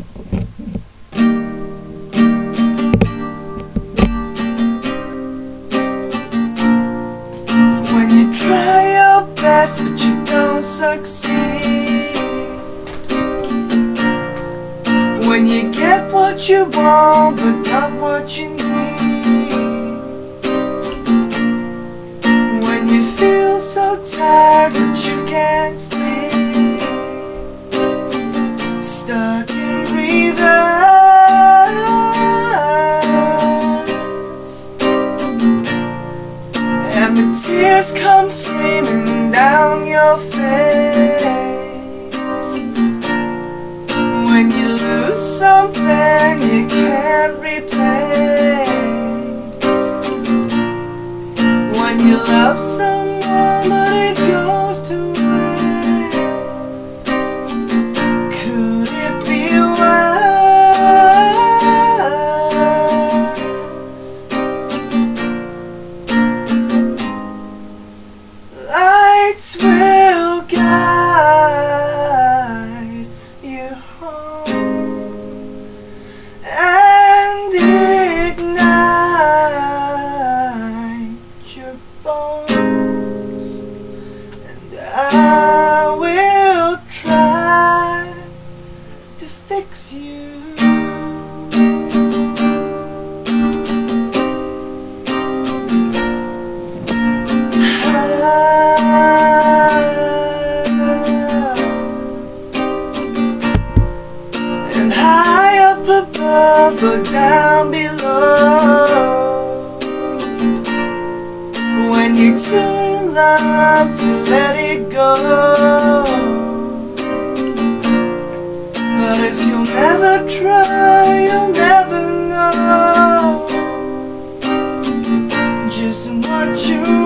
When you try your best but you don't succeed, when you get what you want but not what you need, when you feel so tired that you can't sleep, stuck in reverse, and the tears come streaming down your face. When you lose something you can't replace, when you love someone but it goes to waste, could it be worse? Lights will guide you home and ignite your bones, and I will try to fix you. And high up above or down below, when you're too in love to let it go. But if you'll never try, you'll never know just what you